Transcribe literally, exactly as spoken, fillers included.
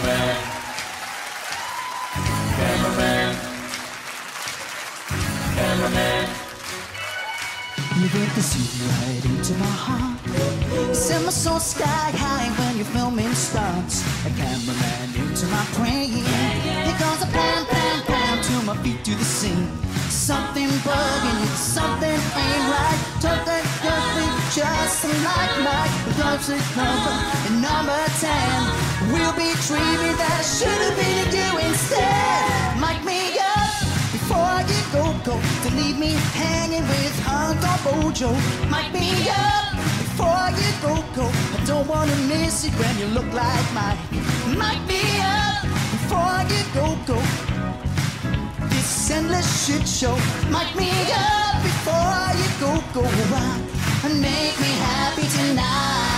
Cameraman. Cameraman. Cameraman. You get to see right into my heart. Send my soul sky high when your filming starts. A cameraman into my brain. Here goes a bam, bam, bam to my feet to the scene. Something bugging you, something ain't right. Something perfect, just like Mike. Loves it number and number ten. We'll be dreaming that I should have been you instead. Mic me up before you go, go. To leave me hanging with Hunk or Bojo. Mic me up before you go, go. I don't wanna miss it when you look like Mike. Mic me up before you go, go. This endless shit show. Mic me up before you go, go out and make me happy tonight.